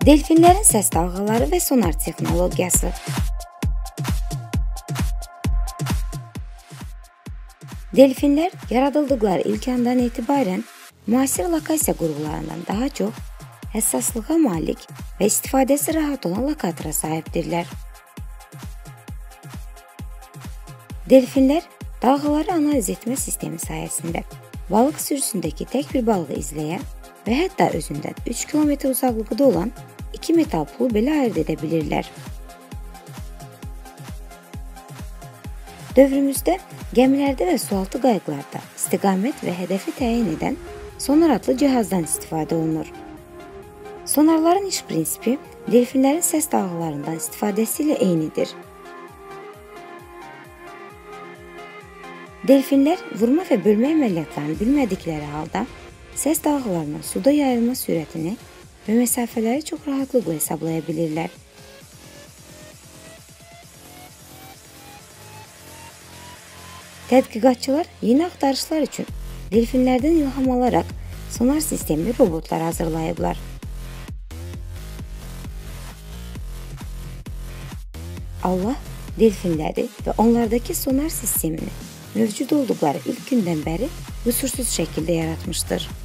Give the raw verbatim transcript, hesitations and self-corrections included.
Delfinlərin səs dalğaları və sonar texnologiyası. Delfinlər yaradıldıqları ilk andan etibarən müasir lokasiya qurğularından daha çox həssaslığa malik və istifadəsi rahat olan lokatora sahibdirlər. Delfinlər dalğaları analiz etmə sistemi sayəsində balıq sürüsündəki tək bir balığı izləyə və hətta özündən üç kilometr uzaqlıqda olan iki metal pulu belə ayırt edə bilirlər. Dövrümüzdə gəmilərdə və sualtı qayıqlarda istiqamət və hədəfi təyin edən sonar adlı cihazdan istifadə olunur. Sonarların iş prinsipi delfinlərin səs dalğalarından istifadəsi ilə eynidir. Delfinlər vurma və bölmə əməliyyatlarını bilmədikləri halda səs dalğalarının suda yayılma sürətini və məsafələri çox rahatlıqla hesablaya bilirlər. Tədqiqatçılar yeni axtarışlar üçün delfinlərdən ilham alaraq sonar sistemli robotlar hazırlayıblar. Allah delfinləri və onlardakı sonar sistemini mövcud olduqları ilk gündən bəri qüsursuz şəkildə yaratmışdır.